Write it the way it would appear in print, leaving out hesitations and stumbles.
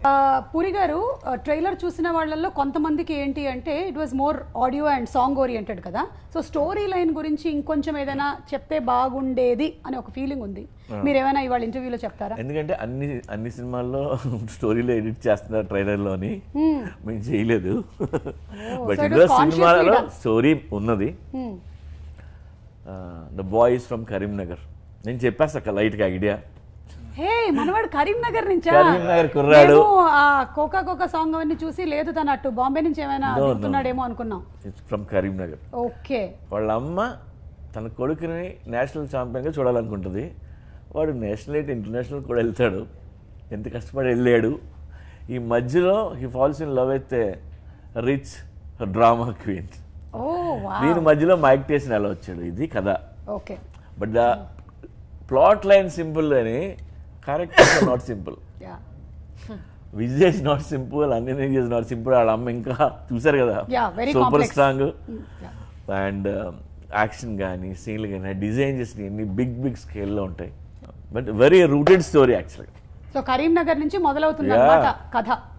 పూరి గారు ట్రైలర్ చూసిన వాళ్ళల్లో కొంతమందికి ఏంటి అంటే it was more audio and song oriented కదా, సో స్టోరీ లైన్ గురించి ఇంకొంచెం ఏదైనా చెప్తే బాగుండేది అని ఒక ఫీలింగ్ ఉంది. మీరు ఏమైనా ఇవాళ ఇంటర్వ్యూలో చెప్తారా? ఎందుకంటే అన్ని సినిమాల్లో స్టోరీలో ఎడిట్ చేస్తున్నారు ట్రైలర్లోని, మేము చేయలేదు. బట్ ఇందులో సినిమాలో స్టోరీ ఉన్నది. The boy is from Karimnagar. నేను చెప్పేస్తా లైట్గా ఐడియా. హే మనవాడు కరీంనగర్ నుంచా? కరీంనగర్ కుర్రాడు. కోకా కోకా సాంగ్ అవన్నీ చూసి లేదు తను అటు బాంబే నుంచి ఏమైనా దిగుతున్నాడేమో అనుకున్నాం. ఫ్రమ్ కరీంనగర్. ఓకే. వాళ్ళ అమ్మ తన కొడుకుని నేషనల్ ఛాంపియన్గా చూడాలనుకుంటుంది. వాడు నేషనల్ అయితే ఇంటర్నేషనల్ కూడా వెళ్తాడు. ఎంత కష్టపడి వెళ్ళాడు. ఈ మధ్యలో హీ ఫాల్స్ ఇన్ లవ్ అయితే రిచ్ డ్రామా క్వీన్. దీని మధ్యలో మైక్ టైసన్ ఎలా వచ్చాడు, ఇది కథ. Okay. But the plot line simple అని, characters are not simple. Vijay is not simple, అన్ని ఇస్ నాట్ సింపుల్. వాళ్ళ అమ్మ ఇంకా చూసారు కదా, సూపర్ స్ట్రాంగ్. అండ్ యాక్షన్ కానీ సీన్లు కానీ డిజైన్ చేసిన అన్ని బిగ్ స్కేల్లో ఉంటాయి. బట్ వెరీ రూటెడ్ స్టోరీ యాక్చువల్గా. సో కరీంనగర్ నుంచి మొదలవుతుంది అన్నమాట కథ.